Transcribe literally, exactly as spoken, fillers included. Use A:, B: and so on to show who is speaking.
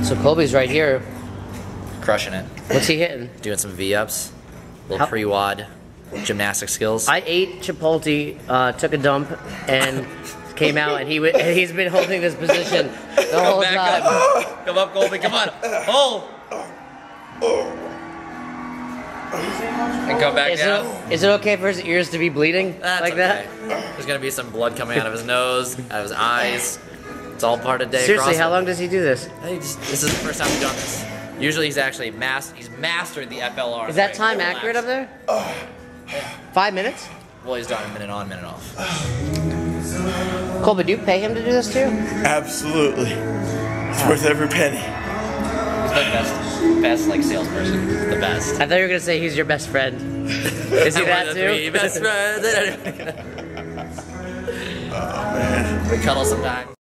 A: So Colby's right here.
B: Crushing it.
A: What's he hitting?
B: Doing some V-ups. Little pre-wad gymnastic skills.
A: I ate Chipotle, uh, took a dump, and came out, and he w and he's been holding this position the
B: Come
A: whole
B: back
A: time.
B: Up. Come up, Colby. Come on. Hold. And come back
A: Is
B: down.
A: it, is it okay for his ears to be bleeding
B: That's
A: like
B: okay.
A: that?
B: There's gonna be some blood coming out of his nose, out of his eyes. It's all part of day.
A: Seriously,
B: CrossFit.
A: how long does he do this?
B: He just, this is the first time we've done this. Usually he's actually mas he's mastered the F L R.
A: Is that time accurate up there? Five minutes?
B: Well, he's done a minute on, minute off.
A: Colby, do you pay him to do this too?
C: Absolutely. It's worth every penny.
B: He's the best, best like salesperson. The best.
A: I thought you were gonna say he's your best friend. Is he
B: I'm
A: that
B: one of the
A: too?
B: three best friends.
C: Oh man.
B: We cuddle sometimes.